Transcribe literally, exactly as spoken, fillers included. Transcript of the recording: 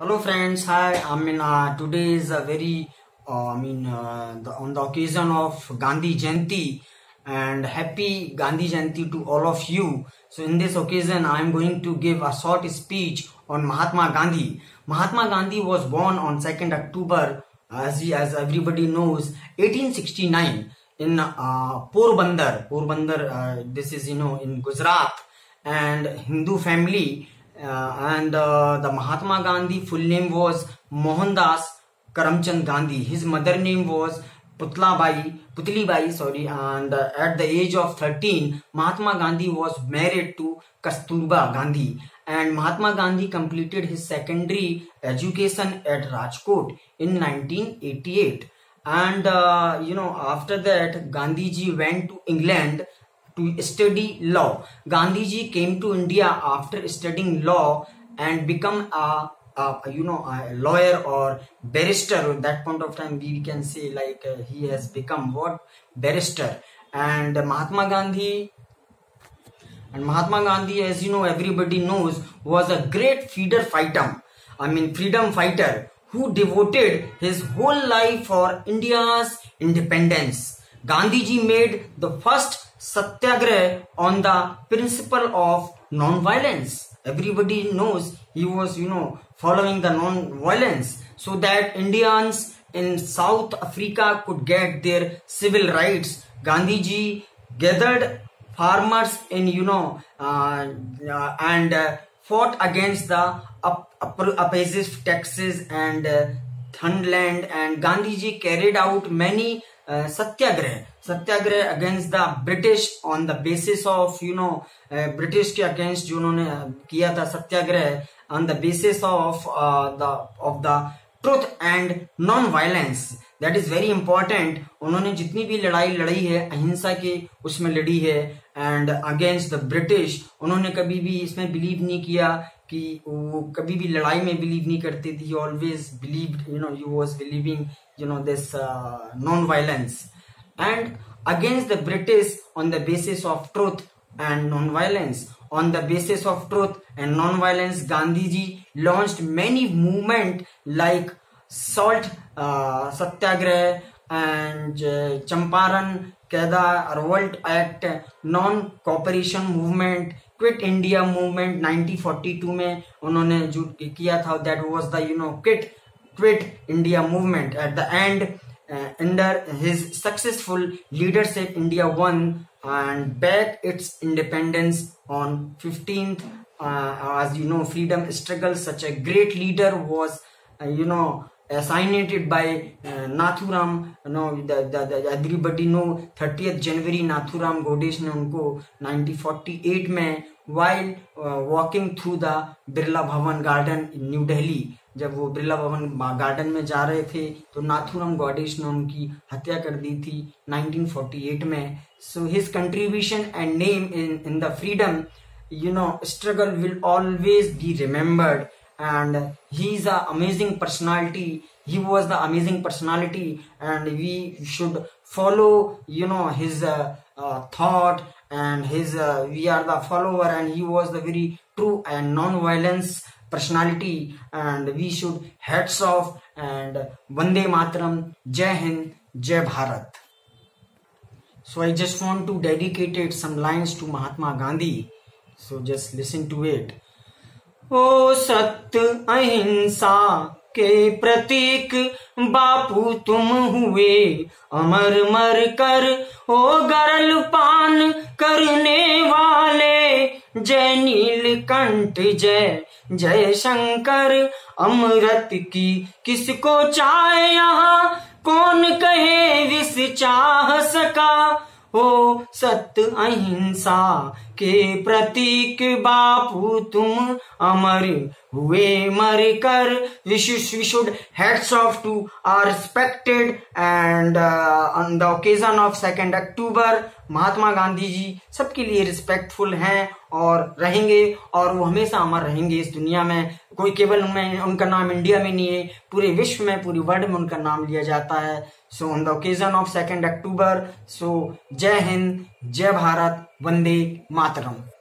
Hello friends, hi. I mean uh, today is a very uh, I mean uh, the, on the occasion of Gandhi Jayanti, and happy Gandhi Jayanti to all of you. So in this occasion I am going to give a short speech on Mahatma Gandhi. Mahatma Gandhi was born on second October, as he, as everybody knows, eighteen sixty-nine in uh, Porbandar. Porbandar uh, this is you know in Gujarat, and Hindu family. Uh, and uh, the Mahatma Gandhi full name was Mohandas Karamchand Gandhi. His mother name was Putlabai, Putlibai, sorry. And uh, at the age of thirteen, Mahatma Gandhi was married to Kasturba Gandhi. And Mahatma Gandhi completed his secondary education at Rajkot in nineteen eighty-eight. And uh, you know after that, Gandhiji went to England to study law. Gandhiji came to India after studying law and become a, a you know a lawyer or barrister. At that point of time, we can say like uh, he has become what barrister. And uh, Mahatma Gandhi and Mahatma Gandhi, as you know, everybody knows, was a great freedom fighter. I mean, freedom fighter who devoted his whole life for India's independence. Gandhiji made the first satyagraha on the principle of non-violence. Everybody knows he was, you know, following the non-violence so that Indians in South Africa could get their civil rights. Gandhiji gathered farmers in, you know, uh, uh, and uh, fought against the up, up, oppressive taxes and uh, Thunland, and Gandhiji carried out many uh, satyagraha satyagraha against the British on the basis of you know British के against जो उन्होंने किया था satyagraha on the basis of the of the truth and non violence. That is very important. उन्होंने जितनी भी लड़ाई लड़ी है अहिंसा के उसमें लड़ी है, एंड अगेंस्ट द ब्रिटिश. उन्होंने कभी भी इसमें बिलीव नहीं किया कि वो कभी भी लड़ाई में बिलीव नहीं करती थी. Always believed you know you was believing you know this non violence and against the British on the basis of truth and non-violence. On the basis of truth and non-violence, Gandhiji launched many movements like Salt uh, Satyagraha and uh, Champaran Kaida Revolt Act, Non-Cooperation Movement, Quit India Movement nineteen forty-two में उन्होंने जो किया था, that was the you know Quit Quit India Movement. At the end, Uh, under his successful leadership, India won and back its independence on fifteenth. Uh, as you know, freedom struggle, such a great leader was, uh, you know, assigned by uh, Nathuram. You know, the, the, the everybody know thirtieth January Nathuram Godesh ने उनको nineteen forty-eight में while uh, walking through the Birla Bhavan Garden in New Delhi. जब वो बिरला भवन garden में जा रहे थे तो नाथुराम गौडेश ने उनकी हत्या कर दी थी nineteen forty-eight में. So his contribution and name in in the freedom you know struggle will always be remembered, and he is a amazing personality. He was the amazing personality, and we should follow you know his uh, uh, thought and his uh, we are the follower, and he was the very true and non-violence personality, and we should hats off and Vande Mataram, Jai Hind, Jai Bharat. So I just want to dedicate some lines to Mahatma Gandhi, so just listen to it. ओ सत्य अहिंसा के प्रतीक बापू तुम हुए अमर मर कर, ओ गरल पान करने वाले, जय नीलकंठ जय जय शंकर, अमृत की किसको चाहे यहाँ, कौन कहे विष चाह सका. ओ सत्य अहिंसा के प्रतीक बापू तुम अमर हुए मर कर. We should, we should hats off to our respected and uh, on the occasion of second October, Mahatma Gandhi ji सबके लिए रिस्पेक्टफुल हैं और रहेंगे, और वो हमेशा अमर रहेंगे इस दुनिया में. कोई केवल उनमें उनका नाम इंडिया में नहीं है, पूरे विश्व में, पूरी वर्ल्ड में उनका नाम लिया जाता है. So on the occasion of second October, so जय हिंद, जय भारत, वंदे मातरम.